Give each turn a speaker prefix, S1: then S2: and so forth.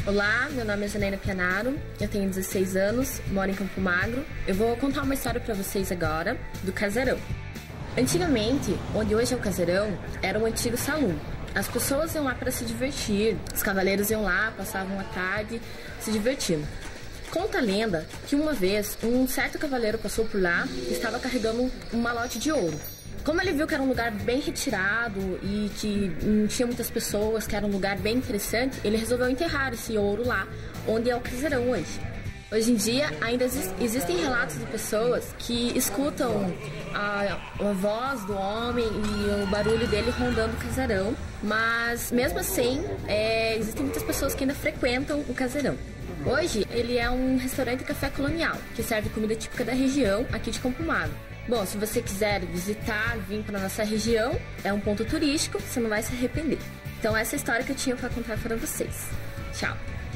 S1: Olá, meu nome é Janaína Pianaro, eu tenho 16 anos, moro em Campo Magro. Eu vou contar uma história pra vocês agora do casarão. Antigamente, onde hoje é o casarão, era um antigo salão. As pessoas iam lá para se divertir, os cavaleiros iam lá, passavam a tarde se divertindo. Conta a lenda que uma vez um certo cavaleiro passou por lá e estava carregando um malote de ouro. Como ele viu que era um lugar bem retirado e que não tinha muitas pessoas, que era um lugar bem interessante, ele resolveu enterrar esse ouro lá, onde é o casarão hoje. Hoje em dia, ainda existem relatos de pessoas que escutam a voz do homem e o barulho dele rondando o casarão, mas mesmo assim, existem muitas pessoas que ainda frequentam o casarão. Hoje, ele é um restaurante e café colonial, que serve comida típica da região, aqui de Campo Magro. Bom, se você quiser visitar, vir para nossa região, é um ponto turístico, você não vai se arrepender. Então essa é a história que eu tinha para contar para vocês. Tchau!